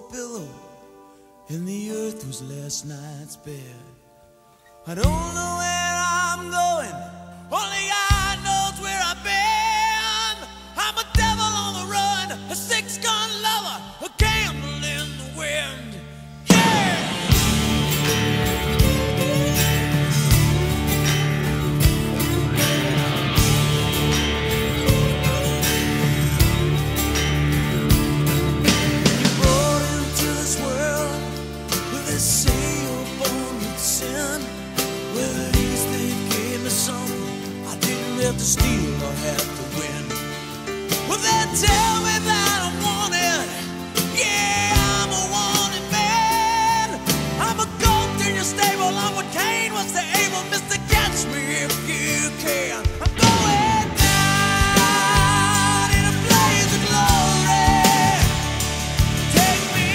a pillow, and the earth was last night's bed. I don't know where I'm going, only God knows where I've been. I'm a devil on the run, a six-gun lover, a candle in the wind. To steal or have to win. Well, they tell me that I'm wanted. Yeah, I'm a wanted man. I'm a goat in your stable. I'm what Cain was to Abel. Mister, catch me if you can. I'm going down in a blaze of glory. Take me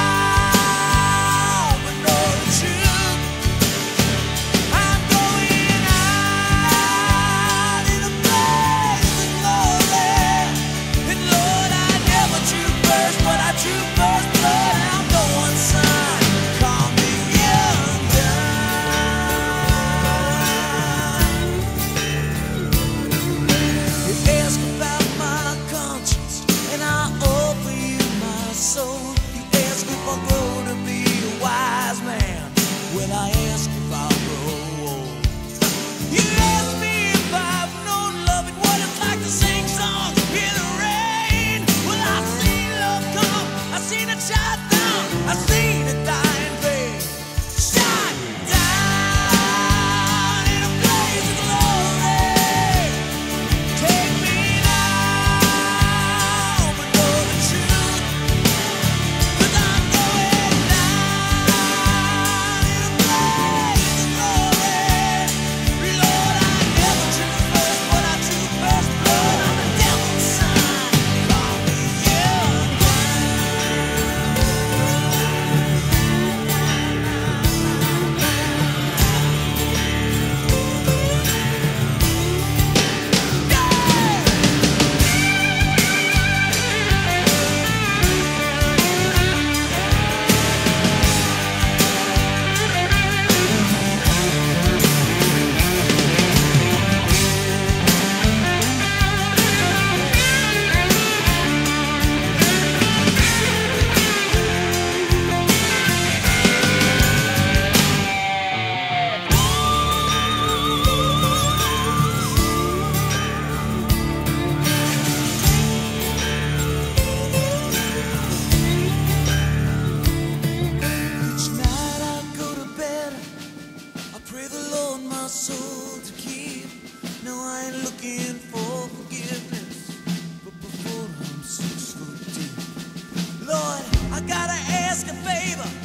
now, but know the truth. I'm going out in a blaze of glory. And Lord, I never drew first, but I drew first blood. I'm going, son, call me young gun. You ask about my conscience, and I offer you my soul. You ask if I'll grow to be a wise man. Well, I ask if I'll grow old. You ask me if I've known love and what it's like to sing songs in the rain. Well, I've seen love come, I've seen it shot down, I've seen it die in vain. Shot down in a blaze of glory. Take me now, but know the truth. 'Cause I'm going down in a blaze of glory. Lord, I never drew first, but I drew first blood. I'm the devil's son, call me young gun. Each night I go to bed, I pray the Lord my soul to keep. No, I ain't looking for forgiveness, but before I'm 6 foot deep. Lord, I gotta ask a favor.